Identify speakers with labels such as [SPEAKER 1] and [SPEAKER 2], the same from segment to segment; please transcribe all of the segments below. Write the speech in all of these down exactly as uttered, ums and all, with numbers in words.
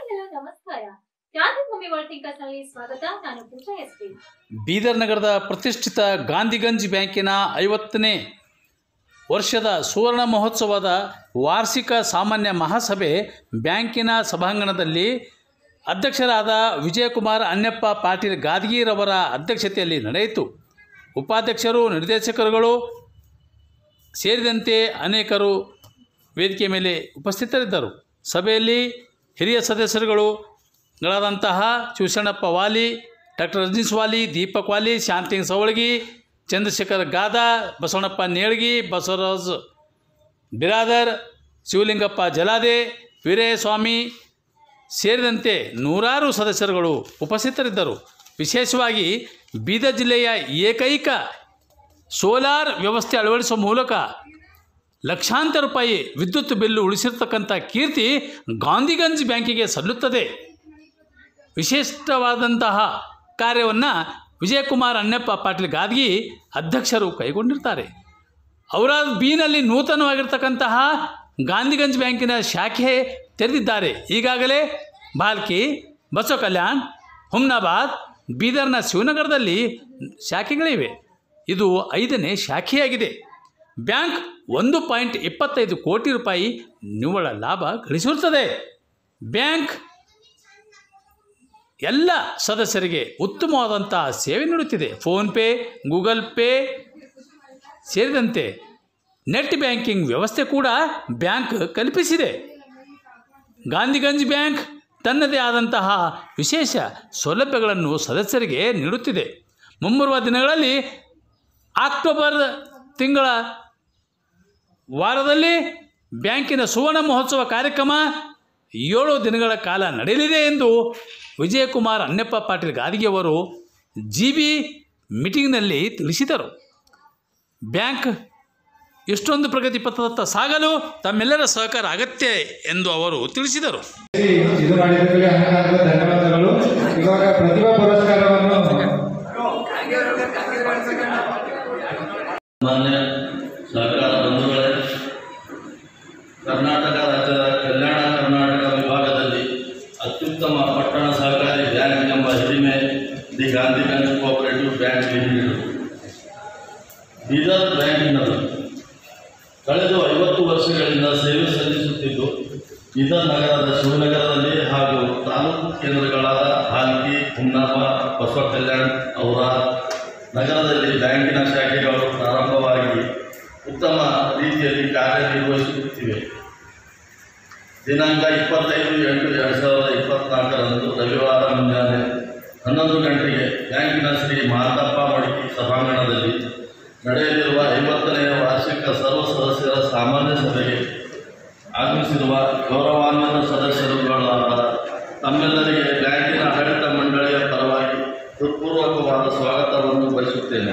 [SPEAKER 1] Hi ನಮಸ್ಕಾರ. ಕ್ರಾಂತಿಭೂಮಿ world ಥಿಂಕರ್ಸ್ನಲ್ಲಿ ಸ್ವಾಗತ. ನಾನು ಪೂಜಾ ಎಸ್ಪಿ.
[SPEAKER 2] ಬೀದರ್ ನಗರದ ಪ್ರತಿಷ್ಠಿತ ಗಾಂಧಿಗಂಜ್ ಬ್ಯಾಂಕಿನ ಐವತ್ತನೇ ವರ್ಷದ ಸುವರ್ಣ ಮಹೋತ್ಸವದ ವಾರ್ಷಿಕ ಸಾಮಾನ್ಯ ಮಹಾಸಭೆ ಬ್ಯಾಂಕಿನ ಸಭಾಂಗಣದಲ್ಲಿ ಅಧ್ಯಕ್ಷರಾದ ವಿಜಯಕುಮಾರ್ ಅಣ್ಣಪ್ಪ ಪಾಟೀಲ್ ಗಾದಗಿರವರ ಅಧ್ಯಕ್ಷತೆಯಲ್ಲಿ ನಡೆಯಿತು. ಉಪಾಧ್ಯಕ್ಷರು, ನಿರ್ದೇಶಕರುಗಳು ಸೇರಿದಂತೆ ಅನೇಕರು ವೇದಿಕೆ ಮೇಲೆ ಉಪಸ್ಥಿತರಿದ್ದರು. ಸಭೆಯಲ್ಲಿ ಹಿರಿಯ ಸದಸ್ಯರುಗಳಾದಂತಹ ಶಿವಶರಣಪ್ಪ ವಾಲಿ, ಡಾಕ್ಟರ್ ರಜನೀಶ್ ವಾಲಿ, ದೀಪಕ್ ವಾಲಿ, ಶಾಂತಿಂಗ್ ಸವಳಗಿ, ಚಂದ್ರಶೇಖರ್ ಗಾದಾ, ಬಸವಣ್ಣಪ್ಪ ನೇಳ್ಗಿ, ಬಸವರಾಜ್ ಬಿರಾದರ್, ಶಿವಲಿಂಗಪ್ಪ ಜಲಾದೆ, ವೀರಯ್ಯಸ್ವಾಮಿ ಸೇರಿದಂತೆ ನೂರಾರು ಸದಸ್ಯರುಗಳು ಉಪಸ್ಥಿತರಿದ್ದರು. ವಿಶೇಷವಾಗಿ ಬೀದರ್ ಜಿಲ್ಲೆಯ ಏಕೈಕ ಸೋಲಾರ್ ವ್ಯವಸ್ಥೆ ಅಳವಡಿಸುವ ಮೂಲಕ ಲಕ್ಷಾಂತರ ರೂಪಾಯಿ ವಿದ್ಯುತ್ ಬಿಲ್ಲು ಉಳಿಸಿರ್ತಕ್ಕಂಥ ಕೀರ್ತಿ ಗಾಂಧಿಗಂಜ್ ಬ್ಯಾಂಕಿಗೆ ಸಲ್ಲುತ್ತದೆ. ವಿಶಿಷ್ಟವಾದಂತಹ ಕಾರ್ಯವನ್ನು ವಿಜಯಕುಮಾರ್ ಅಣ್ಣಪ್ಪ ಪಾಟೀಲ್ ಗಾದಗಿ ಅಧ್ಯಕ್ಷರು ಕೈಗೊಂಡಿರ್ತಾರೆ. ಔರಾದ್ ಬಿನಲ್ಲಿ ನೂತನವಾಗಿರ್ತಕ್ಕಂತಹ ಗಾಂಧಿಗಂಜ್ ಬ್ಯಾಂಕಿನ ಶಾಖೆ ತೆರೆದಿದ್ದಾರೆ. ಈಗಾಗಲೇ ಬಾಲ್ಕಿ, ಬಸವ ಕಲ್ಯಾಣ್, ಹುಮ್ನಾಬಾದ್, ಬೀದರ್ನ ಶಿವನಗರದಲ್ಲಿ ಶಾಖೆಗಳಿವೆ. ಇದು ಐದನೇ ಶಾಖೆಯಾಗಿದೆ. ಬ್ಯಾಂಕ್ ಒಂದು ಪಾಯಿಂಟ್ ಇಪ್ಪತ್ತೈದು ಕೋಟಿ ರೂಪಾಯಿ ನಿವ್ವಳ ಲಾಭ ಗಳಿಸಿರುತ್ತದೆ. ಬ್ಯಾಂಕ್ ಎಲ್ಲ ಸದಸ್ಯರಿಗೆ ಉತ್ತಮವಾದಂತಹ ಸೇವೆ ನೀಡುತ್ತಿದೆ. ಫೋನ್ಪೇ, ಗೂಗಲ್ ಪೇ ಸೇರಿದಂತೆ ನೆಟ್ ಬ್ಯಾಂಕಿಂಗ್ ವ್ಯವಸ್ಥೆ ಕೂಡ ಬ್ಯಾಂಕ್ ಕಲ್ಪಿಸಿದೆ. ಗಾಂಧಿಗಂಜ್ ಬ್ಯಾಂಕ್ ತನ್ನದೇ ಆದಂತಹ ವಿಶೇಷ ಸೌಲಭ್ಯಗಳನ್ನು ಸದಸ್ಯರಿಗೆ ನೀಡುತ್ತಿದೆ. ಮುಂಬರುವ ದಿನಗಳಲ್ಲಿ ಅಕ್ಟೋಬರ್ ತಿಂಗಳ ವಾರದಲ್ಲಿ ಬ್ಯಾಂಕಿನ ಸುವರ್ಣ ಮಹೋತ್ಸವ ಕಾರ್ಯಕ್ರಮ ಏಳು ದಿನಗಳ ಕಾಲ ನಡೆಯಲಿದೆ ಎಂದು ವಿಜಯಕುಮಾರ್ ಅಣ್ಣಪ್ಪ ಪಾಟೀಲ್ ಗಾದಗಿಯವರು ಜಿ ಬಿ ಮೀಟಿಂಗ್ನಲ್ಲಿ ತಿಳಿಸಿದರು. ಬ್ಯಾಂಕ್ ಇಷ್ಟೊಂದು ಪ್ರಗತಿ ಪಥದತ್ತ ಸಾಗಲು ತಮ್ಮೆಲ್ಲರ ಸಹಕಾರ ಅಗತ್ಯ ಎಂದು ಅವರು ತಿಳಿಸಿದರು.
[SPEAKER 3] ಇದು ಮಾಡಿದ್ದಕ್ಕೆ ಧನ್ಯವಾದಗಳು. ಇವಾಗ ಪ್ರತಿಭಾ ಪುರಸ್ಕಾರವನ್ನು
[SPEAKER 4] ಮಾನ್ಯ ಸಹಕಾರ ಬಂಧುಗಳೇ, ಕರ್ನಾಟಕ ರಾಜ್ಯದ ಕಲ್ಯಾಣ ಕರ್ನಾಟಕ ವಿಭಾಗದಲ್ಲಿ ಅತ್ಯುತ್ತಮ ಪಟ್ಟಣ ಸಹಕಾರಿ ಬ್ಯಾಂಕ್ ಎಂಬ ಹಿರಿಮೆ the Gandhiganj cooperative bank limited Bidar ಬ್ಯಾಂಕಿನದು ಕಳೆದ ಐವತ್ತು ವರ್ಷಗಳಿಂದ ಸೇವೆ ಸಲ್ಲಿಸುತ್ತಿದ್ದು ಬೀದರ್ ನಗರದ ಶಿವನಗರದಲ್ಲಿ ಹಾಗೂ ತಾಲೂಕು ಕೇಂದ್ರಗಳಾದ ಹಾಲ್ಕಿ, ಹುಮ್ನಾಬಾದ್, ಬಸವ ಕಲ್ಯಾಣ್, ಔರಾದ್ ನಗರದಲ್ಲಿ ಬ್ಯಾಂಕಿನ ಶಾಖೆಗಳು ಪ್ರಾರಂಭವಾಗಿ ಉತ್ತಮ ರೀತಿಯಲ್ಲಿ ಕಾರ್ಯನಿರ್ವಹಿಸುತ್ತಿವೆ. ದಿನಾಂಕ ಇಪ್ಪತ್ತೈದು ಎಂಟು ಎರಡು ಸಾವಿರದ ಇಪ್ಪತ್ತ್ನಾಲ್ಕರಂದು ರವಿವಾರ ಮುಂಜಾನೆ ಹನ್ನೊಂದು ಗಂಟೆಗೆ ಬ್ಯಾಂಕಿನ ಶ್ರೀ ಮಾತಪ್ಪ ಮಡಿಕೆ ಸಭಾಂಗಣದಲ್ಲಿ ನಡೆಯಲಿರುವ ಐವತ್ತನೆಯ ವಾರ್ಷಿಕ ಸರ್ವ ಸದಸ್ಯರ ಸಾಮಾನ್ಯ ಸಭೆಗೆ ಆಗಮಿಸಿರುವ ಗೌರವಾನ್ವಿತ ಸದಸ್ಯರುಗಳಾದ ತಮ್ಮೆಲ್ಲರಿಗೆ ಬ್ಯಾಂಕಿನ ಆಡಳಿತ ಮಂಡಳಿಯ ಪರವಾಗಿ ಹೃತ್ಪೂರ್ವಕವಾದ ಸ್ವಾಗತವನ್ನು ಬಯಸುತ್ತೇನೆ.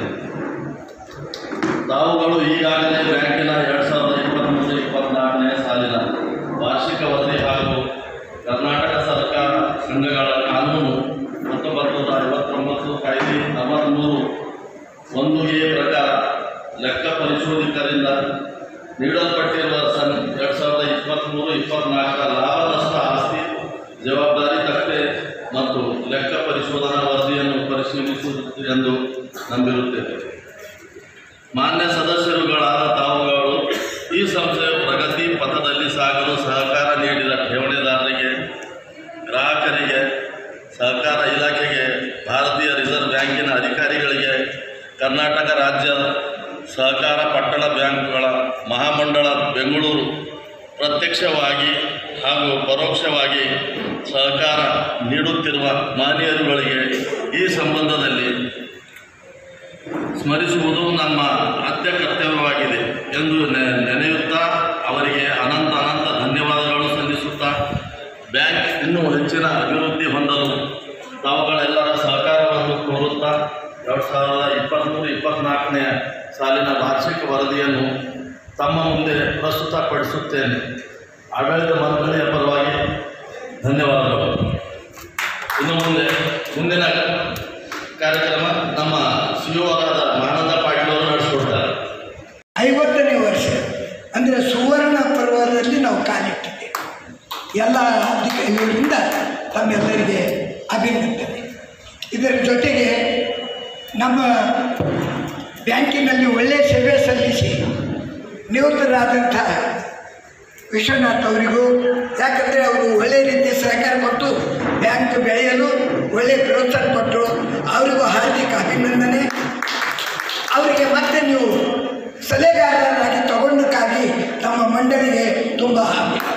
[SPEAKER 4] ತಾವುಗಳು ಈಗಾಗಲೇ ಬ್ಯಾಂಕಿನ ಎರಡು ಸಾವಿರದ ಇಪ್ಪತ್ತ್ಮೂರು ಇಪ್ಪತ್ತ್ನಾಲ್ಕನೇ ಸಾಲಿನ ವಾರ್ಷಿಕ ವರದಿ ಹಾಗೂ ಕರ್ನಾಟಕ ಸರ್ಕಾರ ಸಂಘಗಳ ಕಾನೂನು ಹತ್ತೊಂಬತ್ತು ನೂರ ಐವತ್ತೊಂಬತ್ತು ಕಾಯ್ದೆ ನಲವತ್ತ್ಮೂರು ಒಂದು ಎ ಪ್ರಕಾರ ಲೆಕ್ಕ ಪರಿಶೋಧಕರಿಂದ ನೀಡಲ್ಪಟ್ಟಿರುವ ಸನ್ ಎರಡು ಸಾವಿರದ ಇಪ್ಪತ್ತ್ಮೂರು ಇಪ್ಪತ್ತ್ನಾಲ್ಕರ ಲಾಭ ನಷ್ಟ ಆಸ್ತಿ ಜವಾಬ್ದಾರಿ ತಕ್ಕೆ ಮತ್ತು ಲೆಕ್ಕ ಪರಿಶೋಧನಾ ವರದಿಯನ್ನು ಪರಿಶೀಲಿಸುವುದು ಎಂದು ನಂಬಿರುತ್ತೇವೆ. ಮಾನ್ಯ ಸದಸ್ಯರುಗಳಾದ ತಾವುಗಳು ಈ ಸಂಸ್ಥೆಯ ಪ್ರಗತಿ ಪಥದಲ್ಲಿ ಸಾಗಲು ಸಹಕಾರ ನೀಡಿದ ಠೇವಣಿದಾರರಿಗೆ, ಗ್ರಾಹಕರಿಗೆ, ಸಹಕಾರ ಇಲಾಖೆಗೆ, ಭಾರತೀಯ ರಿಸರ್ವ್ ಬ್ಯಾಂಕಿನ ಅಧಿಕಾರಿಗಳಿಗೆ, ಕರ್ನಾಟಕ ರಾಜ್ಯ ಸಹಕಾರ ಪಟ್ಟಣ ಬ್ಯಾಂಕ್ಗಳ ಮಹಾಮಂಡಳ ಬೆಂಗಳೂರು ಪ್ರತ್ಯಕ್ಷವಾಗಿ ಹಾಗೂ ಪರೋಕ್ಷವಾಗಿ ಸಹಕಾರ ನೀಡುತ್ತಿರುವ ಮಾನ್ಯರುಗಳಿಗೆ ಈ ಸಂಬಂಧದಲ್ಲಿ ಸ್ಮರಿಸುವುದು ನಮ್ಮ ಆದ್ಯ ಕರ್ತವ್ಯವಾಗಿದೆ ಎಂದು ನೆನೆಯುತ್ತಾ ಅವರಿಗೆ ಅನಂತ ಅನಂತ ಧನ್ಯವಾದಗಳು ಸಲ್ಲಿಸುತ್ತಾ ಬ್ಯಾಂಕ್ ಇನ್ನೂ ಹೆಚ್ಚಿನ ಅಭಿವೃದ್ಧಿ ಹೊಂದಲು ತಾವುಗಳೆಲ್ಲರ ಸಹಕಾರವನ್ನು ಕೋರುತ್ತಾ ಎರಡು ಸಾವಿರದ ಇಪ್ಪತ್ತ್ಮೂರು ಇಪ್ಪತ್ತ್ನಾಲ್ಕನೆಯ ಸಾಲಿನ ವಾರ್ಷಿಕ ವರದಿಯನ್ನು ತಮ್ಮ ಮುಂದೆ ಪ್ರಸ್ತುತಪಡಿಸುತ್ತೇನೆ. ಆಡಳಿತ ಮಂಡಳಿಯ ಪರವಾಗಿ ಧನ್ಯವಾದಗಳು. ಇನ್ನು ಮುಂದೆ ಮುಂದಿನ ಕಾರ್ಯಕ್ರಮ ನಮ್ಮ ಸಿಒರಾದ ಮಾನಂದ ಪಾಟೀಲ್ ಅವರು ನಡೆಸಿಕೊಡ್ತಾರೆ.
[SPEAKER 5] ಐವತ್ತನೇ ವರ್ಷ ಅಂದರೆ ಸುವರ್ಣ ಪರ್ವದಲ್ಲಿ ನಾವು ಕಾಲಿಟ್ಟಿದ್ದೇವೆ. ಎಲ್ಲ ಇವರಿಂದ ತಮ್ಮೆಲ್ಲರಿಗೆ ಅಭಿನಂದನೆ. ಇದರ ಜೊತೆಗೆ ನಮ್ಮ ಬ್ಯಾಂಕಿನಲ್ಲಿ ಒಳ್ಳೆಯ ಸೇವೆ ಸಲ್ಲಿಸಿ ನಿವೃತ್ತರಾದಂಥ ವಿಶ್ವನಾಥ್ ಅವರಿಗೂ, ಯಾಕಂದರೆ ಅವರು ಒಳ್ಳೆಯ ರೀತಿಯ ಸಹಕಾರ ಕೊಟ್ಟು ಬ್ಯಾಂಕ್ ಬೆಳೆಯಲು ಒಳ್ಳೆಯ ಪ್ರೋತ್ಸಾಹ ಕೊಟ್ಟರು, ಅವರಿಗೂ ಹಾರ್ದಿಕ ಅಭಿನಂದನೆ. ಅವರಿಗೆ ಮತ್ತೆ ನೀವು ಸಲಹೆಗಾರರಾಗಿ ತಗೊಂಡಕ್ಕಾಗಿ ತಮ್ಮ ಮಂಡಳಿಗೆ ತುಂಬ ಅಭಿನಂದನೆ.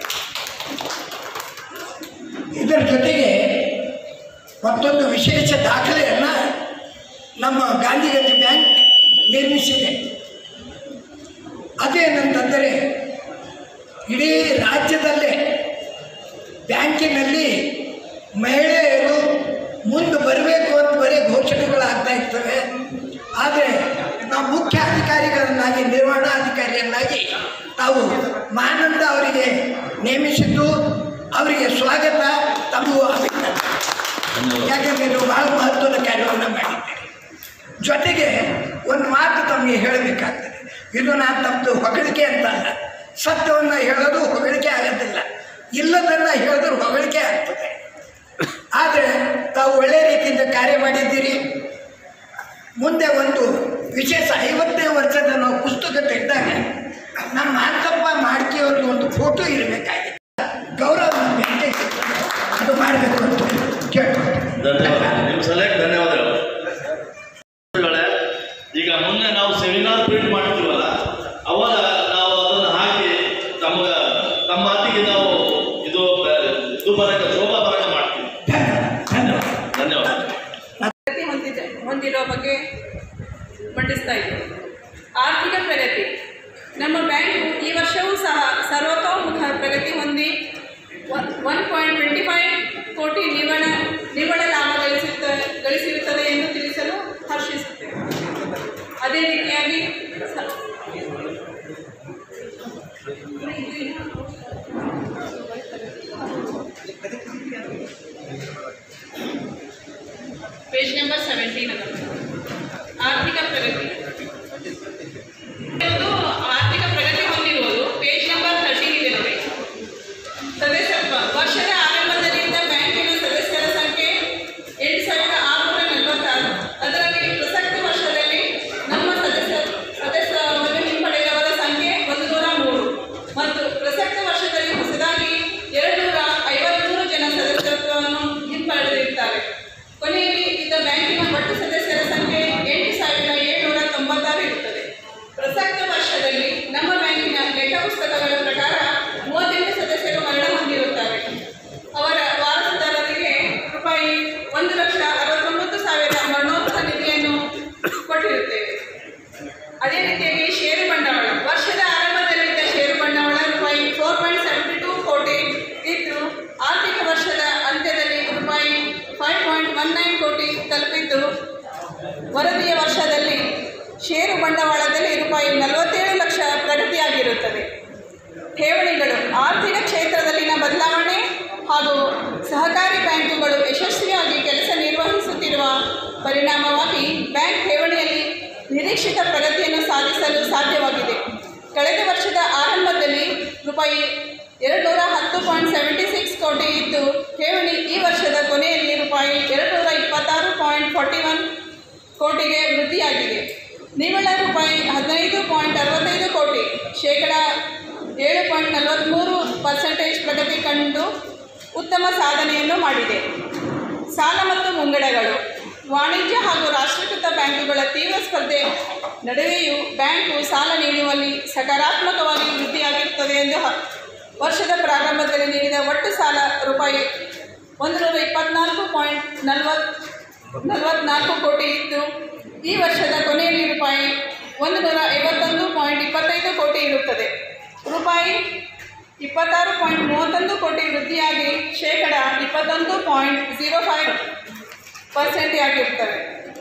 [SPEAKER 5] ಇದರ ಜೊತೆಗೆ ಮತ್ತೊಂದು ವಿಶೇಷ ದಾಖಲೆಯನ್ನು ನಮ್ಮ ಗಾಂಧಿಗಂಜ್ ಬ್ಯಾಂಕ್ ನಿರ್ಮಿಸಿದೆ. ಅದೇನಂತಂದರೆ ಇಡೀ ರಾಜ್ಯದಲ್ಲೇ ಬ್ಯಾಂಕಿನಲ್ಲಿ ಮಹಿಳೆಯರು ಮುಂದೆ ಬರಬೇಕು ಅಂತ ಬರೀ ಘೋಷಣೆಗಳಾಗ್ತಾ ಇರ್ತವೆ. ಆದರೆ ನಾವು ಮುಖ್ಯ ಅಧಿಕಾರಿಗಳನ್ನಾಗಿ, ನಿರ್ವಹಣಾಧಿಕಾರಿಯನ್ನಾಗಿ ತಾವು ಮಾನಂದ ಅವರಿಗೆ ನೇಮಿಸಿದ್ದು ಅವರಿಗೆ ಸ್ವಾಗತ, ತಮಗೂ ಅಭಿನಂದನೆ. ಯಾಕೆಂದರೆ ನೀವು ಭಾಳ ಮಹತ್ವದ ಕಾರ್ಯವನ್ನು ಮಾಡಿದ್ದೀರಿ. ಜೊತೆಗೆ ಒಂದು ಮಾತು ತಮಗೆ ಹೇಳಬೇಕಾಗ್ತದೆ. ಇದು ನಾನು ತಮ್ಮದು ಹೊಗಳಿಕೆ ಅಂತ ಅಲ್ಲ, ಸತ್ಯವನ್ನು ಹೇಳೋದು ಹೊಗಳಿಕೆ ಆಗೋದಿಲ್ಲ, ಇಲ್ಲದನ್ನು ಹೇಳಿದ್ರು ಹೊಗಳಿಕೆ ಆಗ್ತದೆ. ಆದರೆ ತಾವು ಒಳ್ಳೆಯ ರೀತಿಯಿಂದ ಕಾರ್ಯ ಮಾಡಿದ್ದೀರಿ. ಮುಂದೆ ಒಂದು ವಿಶೇಷ ಐವತ್ತನೇ ವರ್ಷದ ನಾವು ಪುಸ್ತಕ ತೆಗೆದಾಗ ನಮ್ಮ ಮಾತಪ್ಪ ಮಾಡ್ಕೆಯವ್ರದ್ದು ಒಂದು ಫೋಟೋ ಇರಬೇಕಾಗಿದೆ. ಗೌರವ ಅದು ಮಾಡಬೇಕು ಅಂತ ಕೇಳ್ಕೊಳ್ತೀನಿ.
[SPEAKER 4] ಧನ್ಯವಾದ. ನಿಮ್ಮ ಸಲಹೆಗೆ ಧನ್ಯವಾದಗಳು. ಈಗ ಮೊನ್ನೆ ನಾವು ಸೆಮಿನಾರ್ ಪ್ರಿಂಟ್ ಮಾಡ್ತೀವಲ್ಲ, ಅವಾಗ ನಾವು ಅದನ್ನು ಹಾಕಿ ತಮ್ಮ ತಮ್ಮ ಹತ್ತಿಗೆ ನಾವು ಇದು ಇದು ಬರಕ ಶೋಭಾ ಬರಕ ಮಾಡ್ತೀವಿ. ಧನ್ಯವಾದ.
[SPEAKER 6] ಪ್ರಗತಿ ಹೊಂದಿದೆ ಹೊಂದಿರೋ ಬಗ್ಗೆ ಮಂಡಿಸ್ತಾ ಇದ್ದೀವಿ. ಆರ್ಥಿಕ ಪ್ರಗತಿ. ನಮ್ಮ ಬ್ಯಾಂಕು ಈ ವರ್ಷವೂ ಸಹ ಸರ್ವತೋಮುಖ ಪ್ರಗತಿ ಹೊಂದಿ ಒನ್ ಪಾಯಿಂಟ್ ಟ್ವೆಂಟಿ ಫೈವ್ ಕೋಟಿ ನಿವ್ವಳ ನಿವ್ವಳ ಲಾಭ ಗಳಿಸುತ್ತ ಗಳಿಸಿರುತ್ತದೆ ಎಂದು ತಿಳಿಸಲು ಹರ್ಷಿಸುತ್ತೇವೆ. ಅದೇ ರೀತಿಯಾಗಿ ಪೇಜ್ ನಂಬರ್ ಸೆವೆಂಟೀನ್ ಅದ ಆರ್ಥಿಕ ಪ್ರಗತಿ. ಆರ್ಥಿಕ ಪ್ರಗತಿ ಹೊಂದಿರುವುದು ಪೇಜ್ ನಂಬರ್ ತರ್ಟೀನ್ ಇದೆ ನೋಡಿ. ಸದಸ್ಯತ್ವ. ವರ್ಷದ ಆರಂಭದಲ್ಲಿದ್ದ ಬ್ಯಾಂಕಿನ ಸದಸ್ಯರ ಸಂಖ್ಯೆ ಎಂಟು ಸಾವಿರದ ಆರುನೂರ ನಲವತ್ತಾರು. ಅದರಲ್ಲಿ ಪ್ರಸಕ್ತ ವರ್ಷದಲ್ಲಿ ನಮ್ಮ ಸದಸ್ಯ ಸದಸ್ಯವನ್ನು ಹಿಂಪಡೆದವರ ಸಂಖ್ಯೆ ಒಂದು ನೂರ ಮೂರು ಮತ್ತು ಪ್ರಸಕ್ತ ವರ್ಷದಲ್ಲಿ ಹೊಸದಾಗಿ ಎರಡು ನೂರ ಐವತ್ಮೂರು ಜನ ಸದಸ್ಯತ್ವವನ್ನು ಹಿಂಪಡೆದಿರುತ್ತಾರೆ. ಕೊನೆಯಲ್ಲಿ ಇದ್ದ ಬ್ಯಾಂಕಿನ ಒಟ್ಟು ಸದಸ್ಯರ ಸಂಖ್ಯೆ ಎಂಟು ಸಾವಿರದ ಏಳುನೂರ ತೊಂಬತ್ತಾರು ಇರುತ್ತದೆ. ಪ್ರಸಕ್ತ ವರ್ಷದಲ್ಲಿ ನಮ್ಮ ಬ್ಯಾಂಕಿನ ಲೆಕ್ಕ ಪುಸ್ತಕಗಳ ಪ್ರಕಾರ ಮೂವತ್ತೆಂಟು ಸದಸ್ಯರು ಮರಣ ಹೊಂದಿರುತ್ತಾರೆ. ಅವರ ವಾರಸುದಾರರಿಗೆ ರೂಪಾಯಿ ಒಂದು ಲಕ್ಷ ಅರವತ್ತೊಂಬತ್ತು ಸಾವಿರ ಮರಣೋತ್ತರ ನಿಧಿಯನ್ನು ಕೊಟ್ಟಿರುತ್ತೇವೆ. ಅದೇ ರೀತಿಯಾಗಿ ಷೇರು ಬಂಡವಾಳ. ವರ್ಷದ ಆರಂಭದಲ್ಲಿದ್ದ ಷೇರು ಬಂಡವಾಳ ರೂಪಾಯಿ ಫೋರ್ ಪಾಯಿಂಟ್ ಸೆವೆಂಟಿ ಟೂ ಕೋಟಿ ಇದ್ದು, ಆರ್ಥಿಕ ವರ್ಷದ ಅಂತ್ಯದಲ್ಲಿ ರೂಪಾಯಿ ಫೈವ್ ಪಾಯಿಂಟ್ ಒನ್ ನೈನ್ ಕೋಟಿ ತಲುಪಿದ್ದು, ವರದಿಯ ವರ್ಷದಲ್ಲಿ ಷೇರು ಬಂಡವಾಳದಲ್ಲಿ ರೂಪಾಯಿ ನಲವತ್ತೇಳು ಲಕ್ಷ ಪ್ರಗತಿಯಾಗಿರುತ್ತದೆ. ಠೇವಣಿಗಳು. ಆರ್ಥಿಕ ಕ್ಷೇತ್ರದಲ್ಲಿನ ಬದಲಾವಣೆ ಹಾಗೂ ಸಹಕಾರಿ ಬ್ಯಾಂಕುಗಳು ಯಶಸ್ವಿಯಾಗಿ ಕೆಲಸ ನಿರ್ವಹಿಸುತ್ತಿರುವ ಪರಿಣಾಮವಾಗಿ ಬ್ಯಾಂಕ್ ಠೇವಣಿಯಲ್ಲಿ ನಿರೀಕ್ಷಿತ ಪ್ರಗತಿಯನ್ನು ಸಾಧಿಸಲು ಸಾಧ್ಯವಾಗಿದೆ. ಕಳೆದ ವರ್ಷದ ಆರಂಭದಲ್ಲಿ ರೂಪಾಯಿ ಎರಡು ನೂರ ಹತ್ತು ಪಾಯಿಂಟ್ ಸೆವೆಂಟಿ ಸಿಕ್ಸ್ ಕೋಟಿ ಇದ್ದು, ಠೇವಣಿ ಈ ವರ್ಷದ ಕೊನೆಯಲ್ಲಿ ರೂಪಾಯಿ ಎರಡು ನೂರ ಇಪ್ಪತ್ತಾರು ಪಾಯಿಂಟ್ ಫಾರ್ಟಿ ಒನ್ ಕೋಟಿಗೆ ವೃದ್ಧಿಯಾಗಿದೆ. ನಿವ್ವಳ ರೂಪಾಯಿ ಹದಿನೈದು ಪಾಯಿಂಟ್ ಅರವತ್ತೈದು ಕೋಟಿ, ಶೇಕಡ ಏಳು ಪಾಯಿಂಟ್ ನಲವತ್ತ್ಮೂರು ಪರ್ಸೆಂಟೇಜ್ ಪ್ರಗತಿ ಕಂಡು ಉತ್ತಮ ಸಾಧನೆಯನ್ನು ಮಾಡಿದೆ. ಸಾಲ ಮತ್ತು ಮುಂಗಡಗಳು. ವಾಣಿಜ್ಯ ಹಾಗೂ ರಾಷ್ಟ್ರೀಕೃತ ಬ್ಯಾಂಕುಗಳ ತೀವ್ರ ಸ್ಪರ್ಧೆ ನಡುವೆಯೂ ಬ್ಯಾಂಕು ಸಾಲ ನೀಡುವಲ್ಲಿ ಸಕಾರಾತ್ಮಕವಾಗಿ ವೃದ್ಧಿಯಾಗಿರುತ್ತದೆ ಎಂದು ವರ್ಷದ ಪ್ರಾರಂಭದಲ್ಲಿ ನೀಡಿದ ಒಟ್ಟು ಸಾಲ ರೂಪಾಯಿ ಒಂದು ನೂರ ಇಪ್ಪತ್ತ್ನಾಲ್ಕು ಪಾಯಿಂಟ್ ನಲ್ವತ್ತು ನಲವತ್ತ್ನಾಲ್ಕು ಕೋಟಿ ಇದ್ದು, ಈ ವರ್ಷದ ಕೊನೆಯಲ್ಲಿ ರೂಪಾಯಿ ಒಂದು ನೂರ ಐವತ್ತೊಂದು ಪಾಯಿಂಟ್ ಇಪ್ಪತ್ತೈದು ಕೋಟಿ ಇರುತ್ತದೆ. ರೂಪಾಯಿ ಇಪ್ಪತ್ತಾರು ಪಾಯಿಂಟ್ ಮೂವತ್ತೊಂದು ಕೋಟಿ ವೃದ್ಧಿಯಾಗಿ ಶೇಕಡ ಇಪ್ಪತ್ತೊಂದು ಪಾಯಿಂಟ್ ಝೀರೋ ಫೈವ್ ಪರ್ಸೆಂಟ್ ಆಗಿರುತ್ತವೆ.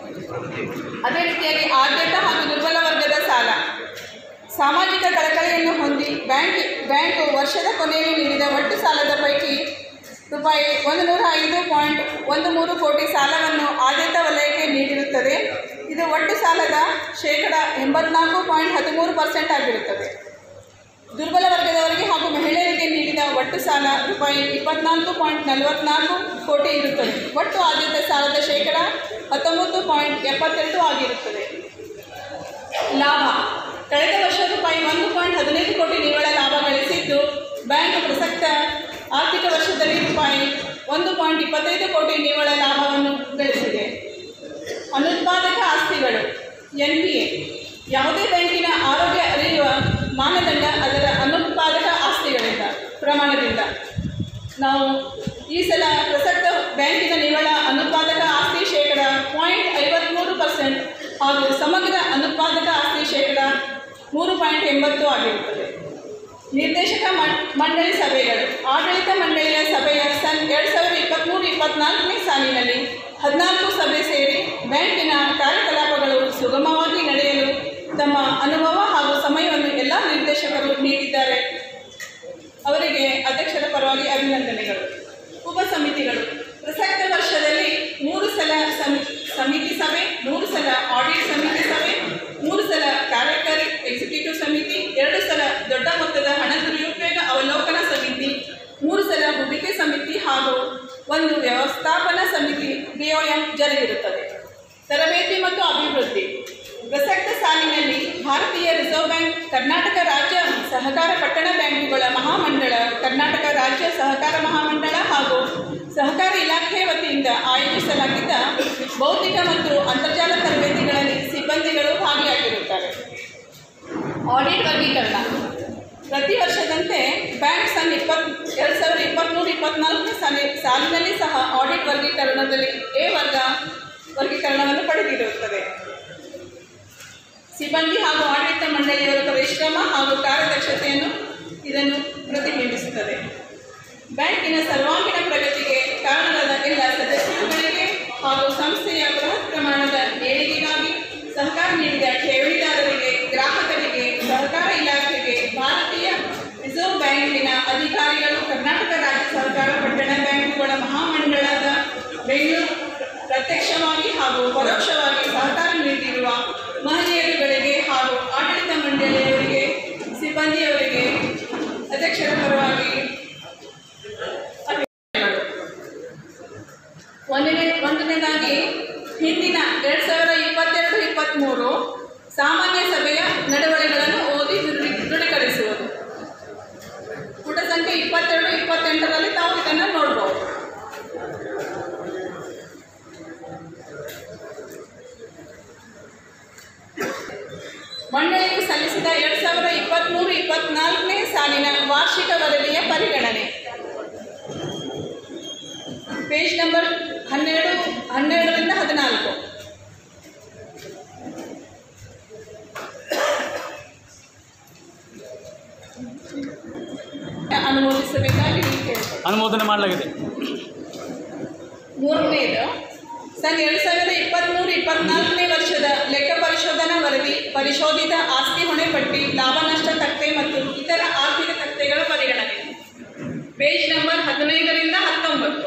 [SPEAKER 6] ಅದೇ ರೀತಿಯಾಗಿ ಆದ್ಯತಾ ಹಾಗೂ ದುರ್ಬಲ ವರ್ಗದ ಸಾಲ. ಸಾಮಾಜಿಕ ಕಳಕಳಿಯನ್ನು ಹೊಂದಿ ಬ್ಯಾಂಕ್ ಬ್ಯಾಂಕು ವರ್ಷದ ಕೊನೆಯಲ್ಲಿ ನೀಡಿದ ಒಟ್ಟು ಸಾಲದ ಪೈಕಿ ರೂಪಾಯಿ ಒಂದು ನೂರ ಐದು ಪಾಯಿಂಟ್ ಒಂದು ಮೂರು ಕೋಟಿ ಸಾಲವನ್ನು ಆದ್ಯತಾ ವಲಯಕ್ಕೆ ನೀಡಿರುತ್ತದೆ. ಇದು ಒಟ್ಟು ಸಾಲದ ಶೇಕಡ ಎಂಬತ್ನಾಲ್ಕು ಪಾಯಿಂಟ್ ಹದಿಮೂರು ಪರ್ಸೆಂಟ್ ಆಗಿರುತ್ತದೆ. ದುರ್ಬಲ ವರ್ಗದವರಿಗೆ ಹಾಗೂ ಮಹಿಳೆಯರಿಗೆ ನೀಡಿದ ಒಟ್ಟು ಸಾಲ ರೂಪಾಯಿ ಇಪ್ಪತ್ನಾಲ್ಕು ಪಾಯಿಂಟ್ ನಲವತ್ನಾಲ್ಕು ಕೋಟಿ ಇರುತ್ತದೆ. ಒಟ್ಟು ಆದ್ಯತೆ ಸಾಲದ ಶೇಕಡ ಹತ್ತೊಂಬತ್ತು ಪಾಯಿಂಟ್ ಎಪ್ಪತ್ತೆರಡು ಆಗಿರುತ್ತದೆ. ಲಾಭ ಕಳೆದ ವರ್ಷ ರೂಪಾಯಿ ಒಂದು ಪಾಯಿಂಟ್ ಹದಿನೈದು ಕೋಟಿ ನಿವ್ವಳ ಲಾಭ ಗಳಿಸಿದ್ದು, ಬ್ಯಾಂಕ್ ಪ್ರಸಕ್ತ ಆರ್ಥಿಕ ವರ್ಷದಲ್ಲಿ ರೂಪಾಯಿ ಒಂದು ಪಾಯಿಂಟ್ ಇಪ್ಪತ್ತೈದು ಕೋಟಿ ನಿವ್ವಳ ಲಾಭವನ್ನು ಗಳಿಸಿದೆ. ಅನುತ್ಪಾದಕ ಆಸ್ತಿಗಳು ಎನ್ ಪಿ ಎ ಯಾವುದೇ ಬ್ಯಾಂಕಿನ ಆರೋಗ್ಯ ಅರಿಯುವ ಮಾನದಂಡ ಅದರ ಅನುತ್ಪಾದಕ ಆಸ್ತಿಗಳಿಂದ ಪ್ರಮಾಣದಿಂದ. ನಾವು ಈ ಸಲ ಪ್ರಸಕ್ತ ಬ್ಯಾಂಕಿನ ನಿವ್ವಳ ಅನುತ್ಪಾದಕ ಆಸ್ತಿ ಶೇಕಡ ಪಾಯಿಂಟ್ ಐವತ್ತ್ಮೂರು ಪರ್ಸೆಂಟ್ ಹಾಗೂ ಸಮಗ್ರ ಅನುತ್ಪಾದಕ ಆಸ್ತಿ ಶೇಕಡ ಮೂರು ಪಾಯಿಂಟ್ ಎಂಬತ್ತು ಆಗಿರುತ್ತದೆ. ನಿರ್ದೇಶಕ ಮಂಡಳಿ ಸಭೆಗಳು ಆಡಳಿತ ಮಂಡಳಿಯ ಸಭೆಯ ಸನ್ ಎರಡು ಸಾವಿರದ ಇಪ್ಪತ್ತ್ಮೂರು ಇಪ್ಪತ್ತ್ನಾಲ್ಕನೇ ಸಾಲಿನಲ್ಲಿ ಹದಿನಾಲ್ಕು ಸಭೆ ಸೇರಿ ಬ್ಯಾಂಕಿನ ಕಾರ್ಯಕಲಾಪಗಳು ಸುಗಮವಾಗಿ ನಡೆಯಲು ತಮ್ಮ ಅನುಭವ ಹಾಗೂ ಸಮಯವನ್ನು ಎಲ್ಲ ನಿರ್ದೇಶಕರು ನೀಡಿದ್ದಾರೆ. ಅವರಿಗೆ ಅಧ್ಯಕ್ಷರ ಪರವಾಗಿ ಅಭಿನಂದನೆಗಳು. ಉಪ ಸಮಿತಿಗಳು ಪ್ರಸಕ್ತ ವರ್ಷದಲ್ಲಿ ಮೂರು ಸಲ ಸಮಿ ಸಮಿತಿ ಸಭೆ, ಮೂರು ಸಲ ಆಡಿಟ್ ಸಮಿತಿ ಸಭೆ, ಮೂರು ಸಲ ಕಾರ್ಯಕಾರಿ ಎಕ್ಸಿಕ್ಯೂಟಿವ್ ಸಮಿತಿ, ಎರಡು ಸಲ ದೊಡ್ಡ ಮೊತ್ತದ ಹಣ ದುರುಪಯೋಗ ಅವಲೋಕನ ಸಮಿತಿ, ಮೂರು ಸಲ ಹೂಡಿಕೆ ಸಮಿತಿ ಹಾಗೂ ಒಂದು ವ್ಯವಸ್ಥಾಪನಾ ಸಮಿತಿ ಬಿ ಒ ಎಂ ಜರುಗಿರುತ್ತದೆ. ತರಬೇತಿ ಮತ್ತು ಅಭಿವೃದ್ಧಿ ಪ್ರಸಕ್ತ ಸಾಲಿನಲ್ಲಿ ಭಾರತೀಯ ರಿಸರ್ವ್ ಬ್ಯಾಂಕ್, ಕರ್ನಾಟಕ ರಾಜ್ಯ ಸಹಕಾರ ಪಟ್ಟಣ ಬ್ಯಾಂಕುಗಳ ಮಹಾಮಂಡಳ, ಕರ್ನಾಟಕ ರಾಜ್ಯ ಸಹಕಾರ ಮಹಾಮಂಡಳ ಹಾಗೂ ಸಹಕಾರ ಇಲಾಖೆ ವತಿಯಿಂದ ಆಯೋಜಿಸಲಾಗಿದ್ದ ಭೌತಿಕ ಮತ್ತು ಅಂತರ್ಜಾಲ ತರಬೇತಿಗಳಲ್ಲಿ ಸಿಬ್ಬಂದಿಗಳು ಭಾಗಿಯಾಗಿರುತ್ತಾರೆ. ಆಡಿಟ್ ವರ್ಗೀಕರಣ ಪ್ರತಿ ವರ್ಷದಂತೆ ಬ್ಯಾಂಕ್ ಸನ್ ಇಪ್ಪತ್ ಎರಡು ಸಾವಿರದ ಇಪ್ಪತ್ತ್ಮೂರು ಇಪ್ಪತ್ತ್ನಾಲ್ಕನೇ ಸಾಲಿ ಸಾಲಿನಲ್ಲಿ ಸಹ ಆಡಿಟ್ ವರ್ಗೀಕರಣದಲ್ಲಿ ಎ ವರ್ಗ ವರ್ಗೀಕರಣವನ್ನು ಪಡೆದಿರುತ್ತದೆ. ಸಿಬ್ಬಂದಿ ಹಾಗೂ ಆಡಳಿತ ಮಂಡಳಿಯವರ ಪರಿಶ್ರಮ ಹಾಗೂ ಕಾರ್ಯದಕ್ಷತೆಯನ್ನು ಇದನ್ನು ಪ್ರತಿಬಿಂಬಿಸುತ್ತದೆ. ಬ್ಯಾಂಕಿನ ಸರ್ವಾಂಗೀಣ ಪ್ರಗತಿಗೆ ಕಾರಣರಾದ ಎಲ್ಲ ಸದಸ್ಯರುಗಳಿಗೆ ಹಾಗೂ ಸಂಸ್ಥೆಯ ಬೃಹತ್ ಪ್ರಮಾಣದ ಏಳಿಗೆಗಾಗಿ ಸಹಕಾರ ನೀಡಿದ ಠೇವಣಿದಾರರಿಗೆ, ಗ್ರಾಹಕರಿಗೆ, ಸಹಕಾರ ಇಲಾಖೆಗೆ, ಭಾರತೀಯ ರಿಸರ್ವ್ ಬ್ಯಾಂಕಿನ ಅಧಿಕಾರಿಗಳು, ಕರ್ನಾಟಕ ರಾಜ್ಯ ಸಹಕಾರ ಪಟ್ಟಣ ಬ್ಯಾಂಕುಗಳ ಮಹಾಮಂಡಳದ ಬೆಂಗಳೂರು ಪ್ರತ್ಯಕ್ಷವಾಗಿ ಹಾಗೂ ಪರೋಕ್ಷವಾಗಿ ಸಹಕಾರ ನೀಡಿರುವ ಮಹನೀಯರುಗಳಿಗೆ ಹಾಗೂ ಆಡಳಿತ ಮಂಡಳಿಯವರಿಗೆ, ಸಿಬ್ಬಂದಿಯವರಿಗೆ ಅಧ್ಯಕ್ಷರ ಪರವಾಗಿ ಒಂದನೇ ಒಂದನೇದಾಗಿ ಹಿಂದಿನ ಎರಡು ಸಾವಿರದ ಇಪ್ಪತ್ತೆರಡು ಇಪ್ಪತ್ತ್ಮೂರು ಸಾಮಾನ್ಯ ಸಭೆಯ ನಡವಳಿಕೆಗಳನ್ನು ಓದಿ ದೃಢೀ ದೃಢೀಕರಿಸುವುದು. ಪುಟ ಸಂಖ್ಯೆ ಇಪ್ಪತ್ತೆರಡು ಇಪ್ಪತ್ತೆಂಟರಲ್ಲಿ ತಾವು ಇದನ್ನು ನೋಡಬಹುದು. ಮಂಡಳಿಯು ಸಲ್ಲಿಸಿದ ಎರಡು ಸಾವಿರದ ಇಪ್ಪತ್ತ್ಮೂರು ಇಪ್ಪತ್ತ್ನಾಲ್ಕನೇ ಸಾಲಿನ ವಾರ್ಷಿಕ ವರದಿಯ ಪರಿಗಣನೆ. ಪೇಜ್ ನಂಬರ್ ಹನ್ನೆರಡು ಹನ್ನೆರಡರಿಂದ ಹದಿನಾಲ್ಕು. ಅನುಮೋದಿಸಬೇಕಾಗಿ
[SPEAKER 2] ಅನುಮೋದನೆ ಮಾಡಲಾಗಿದೆ.
[SPEAKER 6] ಮೂರನೇದು ಸನ್ ಎರಡು ಸಾವಿರದ ಇಪ್ಪತ್ತ್ಮೂರು ಇಪ್ಪತ್ತ್ನಾಲ್ಕನೇ ವರ್ಷದ ಲೆಕ್ಕ ಪರಿಶೋಧನಾ ವರದಿ, ಪರಿಶೋಧಿತ ಆಸ್ತಿ ಹೊಣೆ ಪಟ್ಟಿ, ಲಾಭ ನಷ್ಟ ತಕ್ತೆ ಮತ್ತು ಇತರ ಆರ್ಥಿಕ ತಕ್ತೆಗಳ ಪರಿಗಣನೆ. ಪೇಜ್ ನಂಬರ್ ಹದಿನೈದರಿಂದ ಹತ್ತೊಂಬತ್ತು.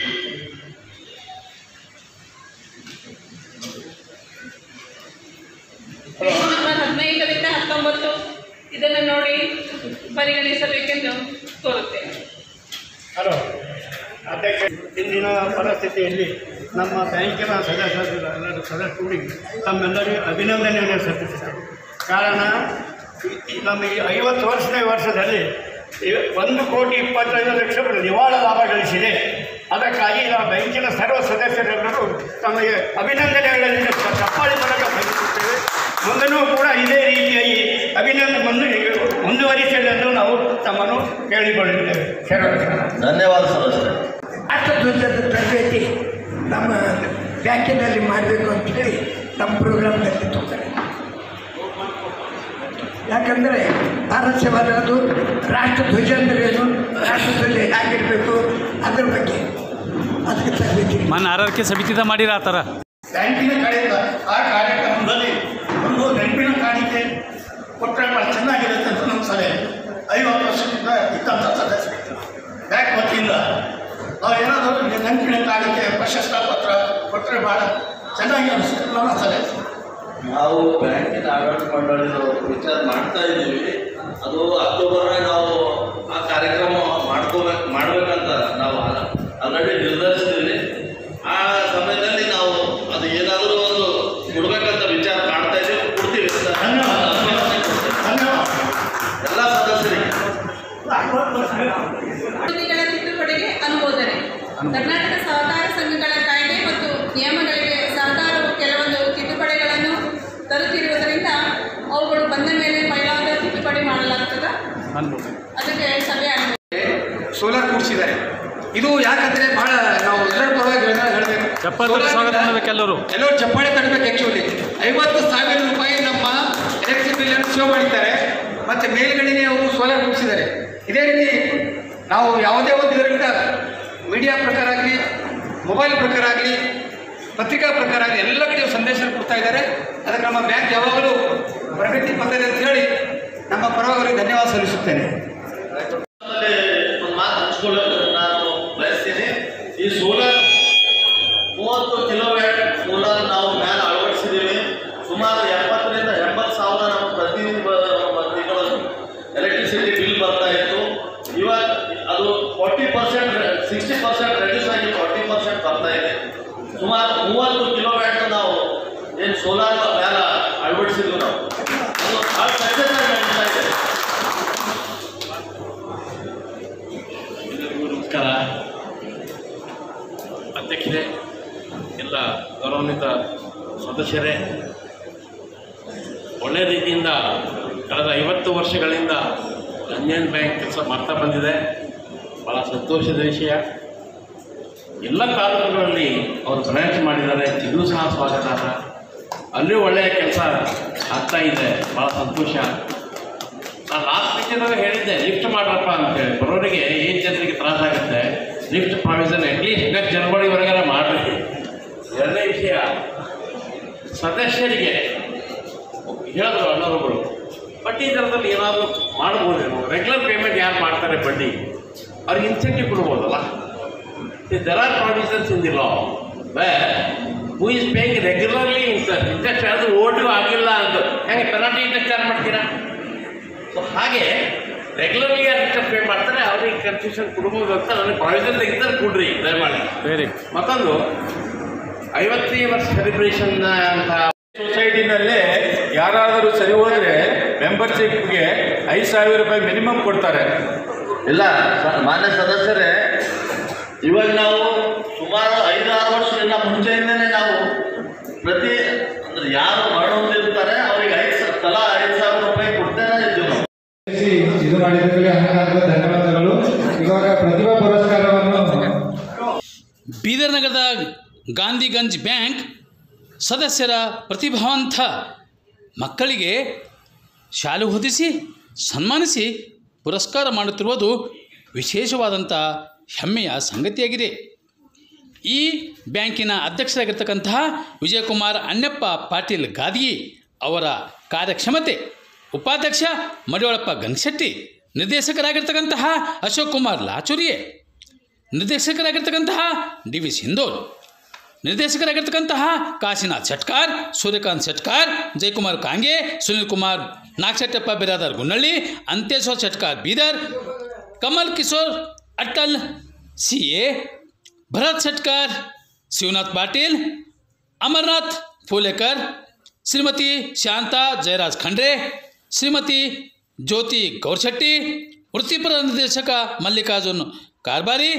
[SPEAKER 6] ಪೇಜ್ ನಂಬರ್ ಹದಿನೈದರಿಂದ ಹತ್ತೊಂಬತ್ತು ಇದನ್ನು ನೋಡಿ ಪರಿಗಣಿಸಬೇಕೆಂದು ಕೋರುತ್ತೇನೆ.
[SPEAKER 7] ಹಲೋ ಅಧ್ಯಕ್ಷ, ಇಂದಿನ ಪರಿಸ್ಥಿತಿಯಲ್ಲಿ ನಮ್ಮ ಬ್ಯಾಂಕಿನ ಸದಸ್ಯರು ಎಲ್ಲರೂ ಸದಸ್ಯರಿಗೆ ತಮ್ಮೆಲ್ಲರಿಗೂ ಅಭಿನಂದನೆಯನ್ನು ಸಲ್ಲಿಸುತ್ತೇವೆ. ಕಾರಣ ನಮಗೆ ಐವತ್ತು ವರ್ಷನೇ ವರ್ಷದಲ್ಲಿ ಒಂದು ಕೋಟಿ ಇಪ್ಪತ್ತೈದು ಲಕ್ಷ ನಿವ್ವಳ ಲಾಭ ಗಳಿಸಿದೆ. ಅದಕ್ಕಾಗಿ ನಾವು ಬ್ಯಾಂಕಿನ ಸರ್ವ ಸದಸ್ಯರೆಲ್ಲರೂ ತಮಗೆ ಅಭಿನಂದನೆಗಳಲ್ಲಿ ಚಪ್ಪಾಳಿ ಮೂಲಕ ಸಲ್ಲಿಸುತ್ತೇವೆ. ಮುಂದೂ ಕೂಡ ಇದೇ ರೀತಿಯಾಗಿ ಅಭಿನಂದನೆ ಮುಂದೆ ಮುಂದುವರಿಸಲೆಂದು ನಾವು ತಮ್ಮನ್ನು ಕೇಳಿಕೊಳ್ಳುತ್ತೇವೆ.
[SPEAKER 4] ಧನ್ಯವಾದ ಸದಸ್ಯರೇ.
[SPEAKER 5] ರಾಷ್ಟ್ರಧ್ವಜದ ತರಬೇತಿ ನಮ್ಮ ಬ್ಯಾಂಕಿನಲ್ಲಿ ಮಾಡಬೇಕು ಅಂತೇಳಿ ನಮ್ಮ ಪ್ರೋಗ್ರಾಮ್ನಲ್ಲಿ ತೋರ್ತಾರೆ. ಯಾಕಂದರೆ ಭಾರತ ಸೇವಾದದು ರಾಷ್ಟ್ರಧ್ವಜ ಅಂದ್ರೇನು, ರಾಷ್ಟ್ರಧ್ವಜ ಹೇಗಿರಬೇಕು ಅದ್ರ ಬಗ್ಗೆ ಅದಕ್ಕೆ ತರಬೇತಿ
[SPEAKER 2] ಮನೆ ಆರೋಗ್ಯ ಸಮಿತಿದ ಮಾಡಿರ ಆ ಥರ
[SPEAKER 7] ಬ್ಯಾಂಕಿನ ಕಡೆಯಿಂದ ಆ ಕಾರ್ಯಕ್ರಮದಲ್ಲಿ ಒಂದು ನೆನಪಿನ ಕಾಣಿಕೆ ಕೊಟ್ಟರೆ ಭಾಳ ಚೆನ್ನಾಗಿರುತ್ತೆ ಅಂತ ನಮ್ಮ ಸಲಹೆ. ಐವತ್ತು ವರ್ಷದಿಂದ ಇದ್ದಂಥ ಸದಸ್ಯರಿಗೆ ಬ್ಯಾಂಕ್ ವತಿಯಿಂದ ನಾವು ಏನಾದರೂ ನೆನಪಿನ ಕಾಣಿಕೆ ಪ್ರಶಸ್ತ ಪತ್ರ ಕೊಟ್ಟರೆ ಭಾಳ ಚೆನ್ನಾಗಿ ಅನಿಸುತ್ತೆ ನಮ್ಮ ಸಲಹೆ.
[SPEAKER 4] ನಾವು ಬ್ಯಾಂಕಿನ ಆಡಳಿತ ಮಂಡಳಿಯ ವಿಚಾರ ಮಾಡ್ತಾ ಇದ್ದೀವಿ. ಅದು ಅಕ್ಟೋಬರ್ನಾಗ ನಾವು ಆ ಕಾರ್ಯಕ್ರಮ ಮಾಡ್ಕೋಬೇಕು ಮಾಡ್ಬೇಕಂತ ನಾವು ಆಲ್ರೆಡಿ ನಿರ್ಧರಿಸ್ತೀವಿ. ಆ ಸಮಯದಲ್ಲಿ ನಾವು ಅದು ಏನಾದರೂ ಒಂದು ಕೊಡ್ಬೇಕಂತ ವಿಚಾರ ಮಾಡ್ತಾ ಇದ್ದೀವಿ, ಕೊಡ್ತೀವಿ. ಎಲ್ಲ ಸದಸ್ಯರಿಗೆ
[SPEAKER 6] ನೀತಿಗಳ ತಿದ್ದುಪಡಿಗೆ ಅನುಮೋದನೆ. ಕರ್ನಾಟಕ ಸಹಕಾರ ಸಂಘಗಳ ಕಾಯ್ದೆ ಮತ್ತು ನಿಯಮಗಳಿಗೆ ಸರ್ಕಾರವು ಕೆಲವೊಂದು ತಿದ್ದುಪಡಿಗಳನ್ನು ತರುತ್ತಿರುವುದರಿಂದ ಅವುಗಳು ಬಂದ ಮೇಲೆ ಮೈಲಾದ ತಿದ್ದುಪಡಿ ಮಾಡಲಾಗ್ತದೆ. ಅದಕ್ಕೆ ಸಭೆ
[SPEAKER 3] ಸೋಲಾರ್ ಕೂಡಿಸಿದ್ದಾರೆ. ಇದು ಯಾಕಂದ್ರೆ ಬಹಳ ನಾವು ಎಲ್ಲರ ಪರವಾಗಿ ಹೇಳಬೇಕು,
[SPEAKER 2] ಎಲ್ಲರೂ
[SPEAKER 3] ಎಲ್ಲರೂ ಚಪ್ಪಾಳೆ ತಡಬೇಕು. ಆ್ಯಕ್ಚುಲಿ ಐವತ್ತು ಸಾವಿರ ರೂಪಾಯಿ ನಮ್ಮ ಎಲೆಕ್ಟ್ರಿಕ್ ಬಿಲ್ಲನ್ನು ಸೇವ್ ಮಾಡಿದ್ದಾರೆ, ಮತ್ತು ಮೇಲ್ಗಡೆನೇ ಅವರು ಸೋಲಾರ್ ಕೂಡಿಸಿದ್ದಾರೆ. ಇದೇ ರೀತಿ ನಾವು ಯಾವುದೇ ಒಂದು ಇದರಿಂದ ಮೀಡಿಯಾ ಪ್ರಕಾರ ಆಗಲಿ, ಮೊಬೈಲ್ ಪ್ರಕಾರ ಆಗಲಿ, ಪತ್ರಿಕಾ ಪ್ರಕಾರ ಆಗಲಿ ಎಲ್ಲ ಕಡೆ ಸಂದೇಶ ಕೊಡ್ತಾ ಇದ್ದಾರೆ. ಅದಕ್ಕೆ ನಮ್ಮ ಬ್ಯಾಂಕ್ ಯಾವಾಗಲೂ ಪ್ರಗತಿ ಪಥದಲ್ಲಿ ಅಂತ ಹೇಳಿ ನಮ್ಮ ಪರವಾಗಿ ಧನ್ಯವಾದ ಸಲ್ಲಿಸುತ್ತೇನೆ.
[SPEAKER 4] ಒಂದು ಮಾತು ಹಂಚ್ಕೊಳ್ಳೋಕೆ ನಾನು ಬಯಸ್ತೀನಿ. ಈ ಸೋಲಾರ್ ಮೂವತ್ತು ಕಿಲೋವ್ಯಾಟ್ ಸೋಲಾರ್ ನಾವು ಮೇಲೆ ಅಳವಡಿಸಿದ್ದೀವಿ. ಸುಮಾರು ಎಪ್ಪತ್ತರಿಂದ ಎಂಬತ್ತು ಸಾವಿರ ನಮ್ಮ ಪ್ರತಿ ತಿಂಗಳು ಎಲೆಕ್ಟ್ರಿಸಿಟಿ ಬಿಲ್ ಬರ್ತಾ ಇತ್ತು. ಇವಾಗ ಅದು forty percent sixty percent reduce ಆಗಿ ಫಾರ್ಟಿ ಪರ್ಸೆಂಟ್ ಬರ್ತಾ ಇದೆ. ಸುಮಾರು ಮೂವತ್ತು ಕಿಲೋವ್ಯಾಟ್ ನಾವು ಏನು ಸೋಲಾರ್ ಮೇಲೆ ಅಳವಡಿಸಿದ್ವಿ ನಾವು, ಅದು ಭಾಳ ಸಕ್ಸಸ್ ಆಗಿ ನಡೀತಾ ಇದೆ.
[SPEAKER 8] ನಮಸ್ಕಾರ ಅಧ್ಯಕ್ಷರೇ, ಎಲ್ಲ ಗೌರವಾನ್ವಿತ ಸದಸ್ಯರೇ, ಒಳ್ಳೆಯ ರೀತಿಯಿಂದ ಕಳೆದ ಐವತ್ತು ವರ್ಷಗಳಿಂದ ಯೂನಿಯನ್ ಬ್ಯಾಂಕ್ ಕೆಲಸ ಮಾಡ್ತಾ ಬಂದಿದೆ. ಭಾಳ ಸಂತೋಷದ ವಿಷಯ. ಎಲ್ಲ ತಾಲೂಕುಗಳಲ್ಲಿ ಅವರು ಬ್ರಾಂಚ್ ಮಾಡಿದ್ದಾರೆ, ಈಗಲೂ ಸಹ ಸ್ವಾಗತಾರ್ಹ. ಅಲ್ಲಿಯೂ ಒಳ್ಳೆಯ ಕೆಲಸ ಆಗ್ತಾ ಇದೆ, ಭಾಳ ಸಂತೋಷ. ನಾನು ಲಾಸ್ಟ್ ಪಿಕ್ಚರ್ನಾಗ ಹೇಳಿದ್ದೆ ಲಿಫ್ಟ್ ಮಾಡ್ರಪ್ಪ ಅಂತೇಳಿ, ಬರೋರಿಗೆ ಏನು ಜನರಿಗೆ ತ್ರಾಸಾಗುತ್ತೆ, ಲಿಫ್ಟ್ ಪ್ರಾವಿಷನ್ ಅಟ್ಲೀಸ್ಟ್ ನೆಕ್ಸ್ಟ್ ಜನವರಿವರೆಗಾರ ಮಾಡಿರಿ. ಎರಡನೇ ವಿಷಯ, ಸದಸ್ಯರಿಗೆ ಹೇಳಿದ್ರು ಅಣ್ಣರೊಬ್ಬರು, ಬಡ್ಡಿ ದರದಲ್ಲಿ ಏನಾದರೂ ಮಾಡ್ಬೋದೇನೋ, ರೆಗ್ಯುಲರ್ ಪೇಮೆಂಟ್ ಯಾರು ಮಾಡ್ತಾರೆ ಬಡ್ಡಿ ಅವ್ರಿಗೆ ಇನ್ಸೆಂಟಿವ್ ಕೊಡ್ಬೋದಲ್ಲ. There are provisions in the law where who is paying regularly interest interest ಅದು ಓಟು ಆಗಿಲ್ಲ ಅಂತ ಹೆಂಗೆ ಪೆನಾಲ್ಟಿ ಇಂಟ್ರೆಸ್ಟ್ ಚಾರ್ಜ್ ಮಾಡ್ತೀರಾ? ಸೊ ಹಾಗೆ ರೆಗ್ಯುಲರ್ಲಿ ಯಾರು ಇಂಟ್ರೆಸ್ಟ್ ಪೇ ಮಾಡ್ತಾರೆ ಅವ್ರಿಗೆ ಕನ್ಸೆಷನ್ ಕೊಡ್ಬೋದು ಅಂತ ನನಗೆ ಪ್ರಾವಿಷನ್ ತೆಗಿತಾರೆ, ಕೊಡ್ರಿ ದಯಮಾಡಿ. ವೆರಿ ಮತ್ತೊಂದು ಐವತ್ತನೇ ವರ್ಷ ಸೆಲೆಬ್ರೇಷನ್ ಅಂತ
[SPEAKER 9] ಸೊಸೈಟಿನಲ್ಲೇ ಯಾರಾದರೂ ಸರಿ ಹೋದರೆ ಮೆಂಬರ್ಶಿಪ್ಗೆ ಐದು ಸಾವಿರ ರೂಪಾಯಿ ಮಿನಿಮಮ್ ಕೊಡ್ತಾರೆ.
[SPEAKER 4] ಇಲ್ಲ ಮಾನ್ಯ ಸದಸ್ಯರೇ, ಇವಾಗ ನಾವು ಸುಮಾರು ಐದಾರು ವರ್ಷದಿಂದ ಮುಂಚೆಯಿಂದನೇ ನಾವು ಪ್ರತಿ ಅಂದ್ರೆ ಯಾರು ಮರಣ ಹೊಂದಿರ್ತಾರೆ ಅವರಿಗೆ ಐದು ತಲಾ ಐದು ಸಾವಿರ ರೂಪಾಯಿ ಕೊಡ್ತೇನೆ ಇದ್ದೀವಿ ನಾವು.
[SPEAKER 3] ಇದು ಮಾಡಿದ್ದಕ್ಕೆ ಅನೇಕ ಧನ್ಯವಾದಗಳು. ಇವಾಗ ಪ್ರತಿಭಾ ಪುರಸ್ಕಾರವನ್ನು
[SPEAKER 2] ಬೀದರ್ ನಗರದ ಗಾಂಧಿಗಂಜ್ ಬ್ಯಾಂಕ್ ಸದಸ್ಯರ ಪ್ರತಿಭಾವಂತ ಮಕ್ಕಳಿಗೆ ಶಾಲು ಹೊದಿಸಿ ಸನ್ಮಾನಿಸಿ ಪುರಸ್ಕಾರ ಮಾಡುತ್ತಿರುವುದು ವಿಶೇಷವಾದಂಥ ಹೆಮ್ಮೆಯ ಸಂಗತಿಯಾಗಿದೆ. ಈ ಬ್ಯಾಂಕಿನ ಅಧ್ಯಕ್ಷರಾಗಿರ್ತಕ್ಕಂತಹ ವಿಜಯಕುಮಾರ್ ಅಣ್ಣಪ್ಪ ಪಾಟೀಲ್ ಗಾದಗಿ ಅವರ ಕಾರ್ಯಕ್ಷಮತೆ, ಉಪಾಧ್ಯಕ್ಷ ಮಡಿವಾಳಪ್ಪ ಗಂಗಶೆಟ್ಟಿ, ನಿರ್ದೇಶಕರಾಗಿರ್ತಕ್ಕಂತಹ ಅಶೋಕ್ ಕುಮಾರ್ ಲಾಚುರಿಯೆ, ನಿರ್ದೇಶಕರಾಗಿರ್ತಕ್ಕಂತಹ ಡಿ ವಿ ಸಿಂಧೋರ್, ನಿರ್ದೇಶಕರಾಗಿರ್ತಕ್ಕಂತಹ ಕಾಶಿನಾಥ್ ಶೆಟ್ಕಾರ್, ಸೂರ್ಯಕಾಂತ್ ಶೆಟ್ಕಾರ್, ಜಯಕುಮಾರ್ ಕಾಂಗೆ, ಸುನಿಲ್ ಕುಮಾರ್ ನಾಗಶೆಟ್ಟಪ್ಪ ಬಿರಾದರ್ ಗುನ್ನಳ್ಳಿ, ಅಂತೇಶ್ವರ್ ಶೆಟ್ಕಾರ್ ಬೀದರ್, ಕಮಲ್ ಕಿಶೋರ್ ಅಟಲ್ ಸಿ ಎ, ಭರತ್ ಶೆಟ್ಕಾರ್, ಶಿವನಾಥ್ ಪಾಟೀಲ್, ಅಮರನಾಥ್ ಫೂಲೇಕರ್, ಶ್ರೀಮತಿ ಶಾಂತಾ ಜಯರಾಜ್ ಖಂಡ್ರೆ, ಶ್ರೀಮತಿ ಜ್ಯೋತಿ ಗೌರ್ಶೆಟ್ಟಿ, ವೃತ್ತಿಪರ ನಿರ್ದೇಶಕ ಮಲ್ಲಿಕಾರ್ಜುನ್ ಕಾರ್ಬಾರಿ,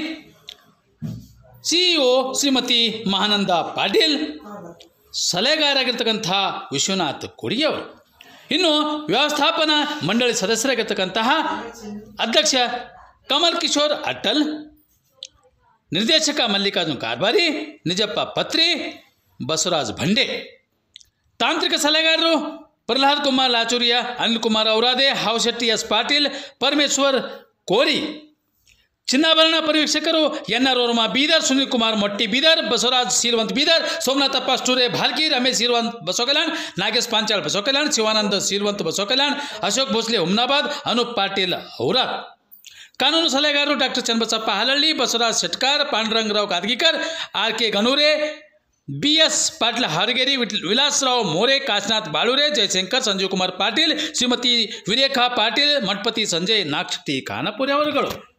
[SPEAKER 2] ಸಿಇಒ ಶ್ರೀಮತಿ ಮಹಾನಂದ ಪಾಟೀಲ್, ಸಲಹೆಗಾರರಾಗಿರ್ತಕ್ಕಂಥ ವಿಶ್ವನಾಥ್ ಕೊಡಿಗೆ ಅವರು. ಇನ್ನು ವ್ಯವಸ್ಥಾಪನಾ ಮಂಡಳಿ ಸದಸ್ಯರಾಗಿರ್ತಕ್ಕಂತಹ ಅಧ್ಯಕ್ಷ ಕಮಲ್ ಕಿಶೋರ್ ಅಟಲ್, ನಿರ್ದೇಶಕ ಮಲ್ಲಿಕಾರ್ಜುನ್ ಕಾರ್ಬಾರಿ, ನಿಜಪ್ಪ ಪತ್ರಿ, ಬಸವರಾಜ್ ಭಂಡೆ, ತಾಂತ್ರಿಕ ಸಲಹೆಗಾರರು ಪ್ರಹ್ಲಾದ್ ಕುಮಾರ್ ಲಾಚುರಿಯ, ಅನಿಲ್ ಕುಮಾರ್ ಔರಾದೆ, ಹಾವಶೆಟ್ಟಿ ಎಸ್ ಪಾಟೀಲ್, ಪರಮೇಶ್ವರ್ ಕೋರಿ, ಚಿನ್ನಾಭರಣ ಪರಿವೀಕ್ಷಕರು ಎನ್ ಆರ್ ವರ್ಮಾ ಬೀದರ್, ಸುನಿಲ್ ಕುಮಾರ್ ಮೊಟ್ಟಿ ಬೀದರ್, ಬಸವರಾಜ್ ಸೀಲ್ವಂತ್ ಬೀದರ್, ಸೋಮನಾಥಪ್ಪ ಸ್ಟೂರೆ ಭಾಲ್ಕಿ, ರಮೇಶ್ ಸೀಲ್ವಂತ್ ಬಸವಕಲ್ಯಾಣ್, ನಾಗೇಶ್ ಪಾಂಚಾಳ್ ಬಸವಕಲ್ಯಾಣ್, ಶಿವಾನಂದ ಸೀಲ್ವಂತ್ ಬಸವಕಲ್ಯಾಣ್, ಅಶೋಕ್ ಭೋಸ್ಲೆ ಹುಮ್ನಾಬಾದ್, ಅನೂಪ್ ಪಾಟೀಲ್ ಔರಾದ್. ಕಾನೂನು ಸಲಹೆಗಾರರು doctor Channabasappa Halalli, Basavaraj Shetkar, Pandurangarao Kadgikar, R K Ganure, B S Patil Harageri, Vilasrao More, Kashanath Balure, Jayashankar, Sanjeev Kumar Patil, Shrimati Virekha Patil, Mathapati Sanjay Nakshati Khanapuri ಅವರುಗಳು.